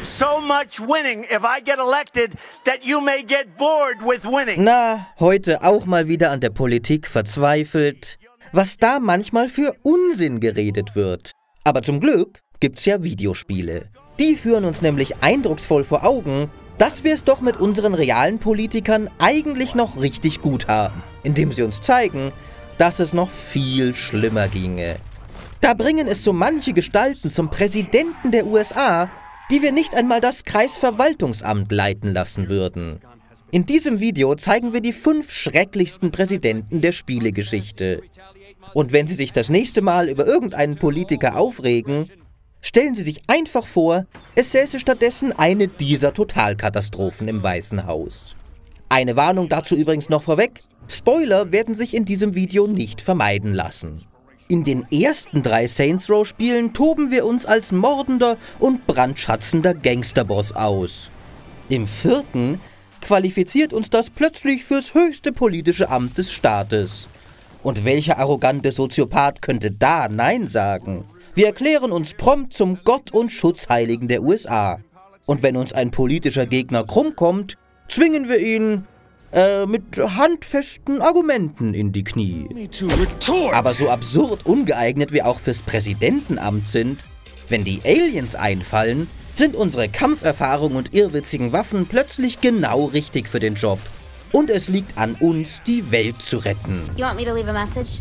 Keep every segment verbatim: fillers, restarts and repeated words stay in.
have so much winning if I get elected that you may get bored with winning. Na, heute auch mal wieder an der Politik verzweifelt, was da manchmal für Unsinn geredet wird. Aber zum Glück gibt's ja Videospiele. Die führen uns nämlich eindrucksvoll vor Augen, dass wir es doch mit unseren realen Politikern eigentlich noch richtig gut haben, indem sie uns zeigen, dass es noch viel schlimmer ginge. Da bringen es so manche Gestalten zum Präsidenten der U S A, die wir nicht einmal das Kreisverwaltungsamt leiten lassen würden. In diesem Video zeigen wir die fünf schrecklichsten Präsidenten der Spielegeschichte. Und wenn Sie sich das nächste Mal über irgendeinen Politiker aufregen, stellen Sie sich einfach vor, es säße stattdessen eine dieser Totalkatastrophen im Weißen Haus. Eine Warnung dazu übrigens noch vorweg: Spoiler werden sich in diesem Video nicht vermeiden lassen. In den ersten drei Saints Row Spielen toben wir uns als mordender und brandschatzender Gangsterboss aus. Im vierten qualifiziert uns das plötzlich fürs höchste politische Amt des Staates. Und welcher arrogante Soziopath könnte da Nein sagen? Wir erklären uns prompt zum Gott und Schutzheiligen der U S A. Und wenn uns ein politischer Gegner krumm kommt, zwingen wir ihn Äh, mit handfesten Argumenten in die Knie. Aber so absurd ungeeignet wir auch fürs Präsidentenamt sind, wenn die Aliens einfallen, sind unsere Kampferfahrung und irrwitzigen Waffen plötzlich genau richtig für den Job. Und es liegt an uns, die Welt zu retten. You want me to leave a message?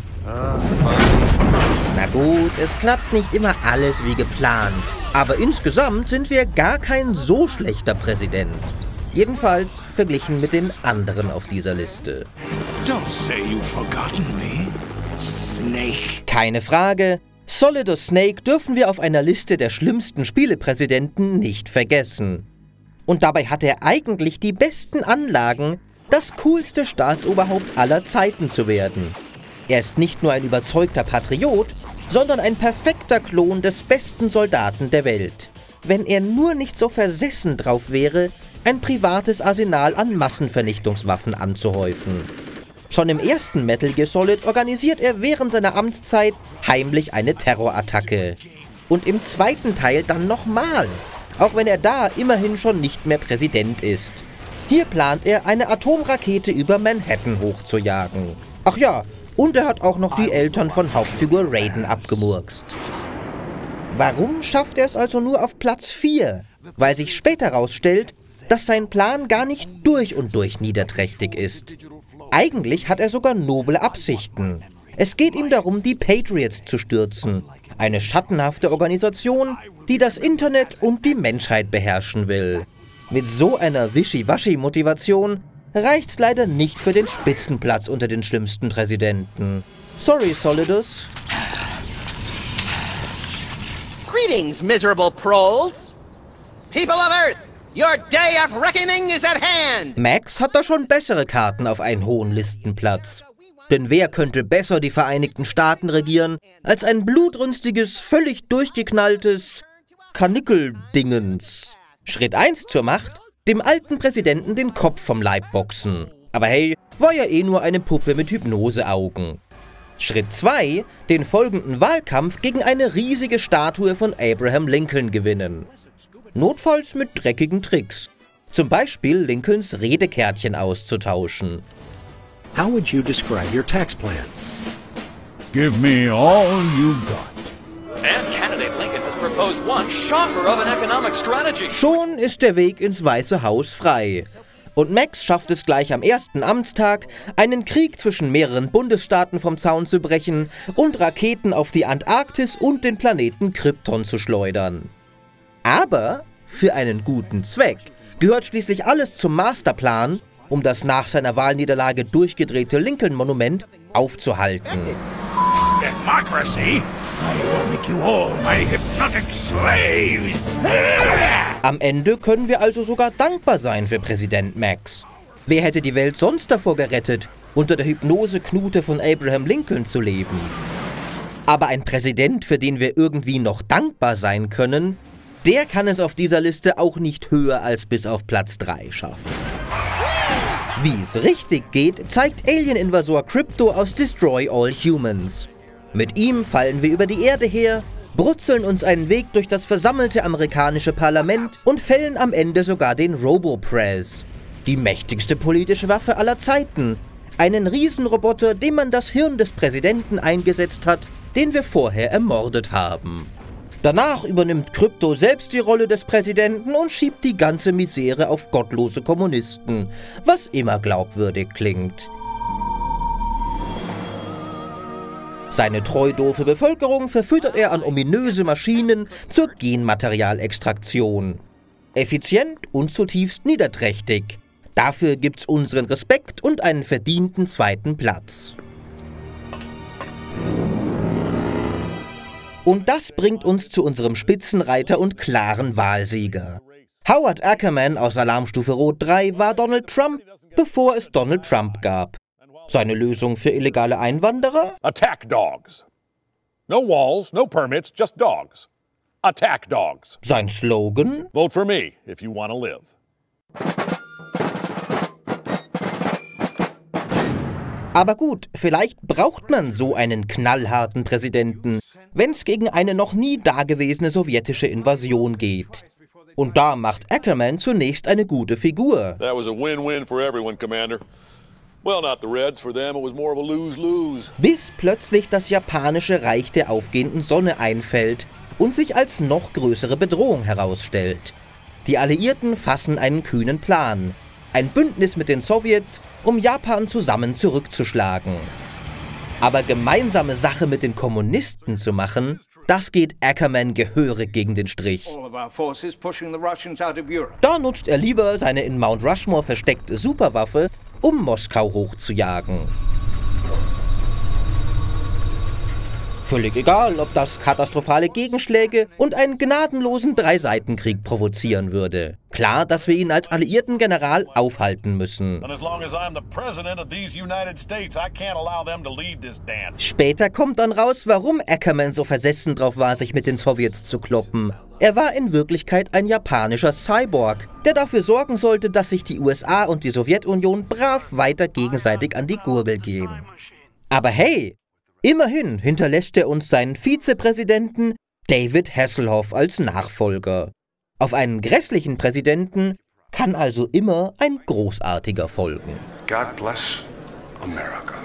Na gut, es klappt nicht immer alles wie geplant. Aber insgesamt sind wir gar kein so schlechter Präsident. Jedenfalls verglichen mit den anderen auf dieser Liste. Don't say you've forgotten me, Snake. Keine Frage, Solidus Snake dürfen wir auf einer Liste der schlimmsten Spielepräsidenten nicht vergessen. Und dabei hat er eigentlich die besten Anlagen, das coolste Staatsoberhaupt aller Zeiten zu werden. Er ist nicht nur ein überzeugter Patriot, sondern ein perfekter Klon des besten Soldaten der Welt. Wenn er nur nicht so versessen drauf wäre, ein privates Arsenal an Massenvernichtungswaffen anzuhäufen. Schon im ersten Metal Gear Solid organisiert er während seiner Amtszeit heimlich eine Terrorattacke. Und im zweiten Teil dann nochmal, auch wenn er da immerhin schon nicht mehr Präsident ist. Hier plant er, eine Atomrakete über Manhattan hochzujagen. Ach ja, und er hat auch noch die Eltern von Hauptfigur Raiden abgemurkst. Warum schafft er es also nur auf Platz vier? Weil sich später herausstellt, dass sein Plan gar nicht durch und durch niederträchtig ist. Eigentlich hat er sogar noble Absichten. Es geht ihm darum, die Patriots zu stürzen. Eine schattenhafte Organisation, die das Internet und die Menschheit beherrschen will. Mit so einer Wischiwaschi-Motivation reicht's leider nicht für den Spitzenplatz unter den schlimmsten Präsidenten. Sorry, Solidus. Greetings, miserable proles. People of Earth, your day of reckoning is at hand. Max hat da schon bessere Karten auf einen hohen Listenplatz. Denn wer könnte besser die Vereinigten Staaten regieren, als ein blutrünstiges, völlig durchgeknalltes Kanickeldingens? Schritt eins zur Macht: dem alten Präsidenten den Kopf vom Leib boxen. Aber hey, war ja eh nur eine Puppe mit Hypnoseaugen. Schritt zwei: den folgenden Wahlkampf gegen eine riesige Statue von Abraham Lincoln gewinnen. Notfalls mit dreckigen Tricks. Zum Beispiel Lincolns Redekärtchen auszutauschen. How would you describe your tax plan? Give me all you've got. And candidate Lincoln has proposed one shocker of an economic strategy. Schon ist der Weg ins Weiße Haus frei. Und Max schafft es gleich am ersten Amtstag, einen Krieg zwischen mehreren Bundesstaaten vom Zaun zu brechen und Raketen auf die Antarktis und den Planeten Krypton zu schleudern. Aber für einen guten Zweck gehört schließlich alles zum Masterplan, um das nach seiner Wahlniederlage durchgedrehte Lincoln-Monument aufzuhalten. Democracy? I will make you all my hypnotic slaves. Am Ende können wir also sogar dankbar sein für Präsident Max. Wer hätte die Welt sonst davor gerettet, unter der Hypnoseknute von Abraham Lincoln zu leben? Aber ein Präsident, für den wir irgendwie noch dankbar sein können, der kann es auf dieser Liste auch nicht höher als bis auf Platz drei schaffen. Wie es richtig geht, zeigt Alien-Invasor Krypto aus Destroy All Humans. Mit ihm fallen wir über die Erde her brutzeln uns einen Weg durch das versammelte amerikanische Parlament und fällen am Ende sogar den Robo-Press. Die mächtigste politische Waffe aller Zeiten. Einen Riesenroboter, dem man das Hirn des Präsidenten eingesetzt hat, den wir vorher ermordet haben. Danach übernimmt Krypto selbst die Rolle des Präsidenten und schiebt die ganze Misere auf gottlose Kommunisten, was immer glaubwürdig klingt. Seine treu-doofe Bevölkerung verfüttert er an ominöse Maschinen zur Genmaterialextraktion. Effizient und zutiefst niederträchtig. Dafür gibt's unseren Respekt und einen verdienten zweiten Platz. Und das bringt uns zu unserem Spitzenreiter und klaren Wahlsieger. Howard Ackerman aus Alarmstufe Rot drei war Donald Trump, bevor es Donald Trump gab. Seine Lösung für illegale Einwanderer? Attack dogs. No walls, no permits, just dogs. Attack dogs. Sein Slogan? Vote for me if you want to live. Aber gut, vielleicht braucht man so einen knallharten Präsidenten, wenn es gegen eine noch nie dagewesene sowjetische Invasion geht. Und da macht Ackerman zunächst eine gute Figur. That was a win-win for everyone, Commander. Well, not the Reds. For them, it was more of a lose-lose. Bis plötzlich das japanische Reich der aufgehenden Sonne einfällt und sich als noch größere Bedrohung herausstellt. Die Alliierten fassen einen kühnen Plan. Ein Bündnis mit den Sowjets, um Japan zusammen zurückzuschlagen. Aber gemeinsame Sache mit den Kommunisten zu machen, das geht Ackerman gehörig gegen den Strich. Da nutzt er lieber seine in Mount Rushmore versteckte Superwaffe, um Moskau hochzujagen. Völlig egal, ob das katastrophale Gegenschläge und einen gnadenlosen Dreiseitenkrieg provozieren würde. Klar, dass wir ihn als alliierten General aufhalten müssen. Später kommt dann raus, warum Ackerman so versessen drauf war, sich mit den Sowjets zu kloppen. Er war in Wirklichkeit ein japanischer Cyborg, der dafür sorgen sollte, dass sich die U S A und die Sowjetunion brav weiter gegenseitig an die Gurgel gehen. Aber hey! Immerhin hinterlässt er uns seinen Vizepräsidenten David Hasselhoff als Nachfolger. Auf einen grässlichen Präsidenten kann also immer ein großartiger folgen. God bless America.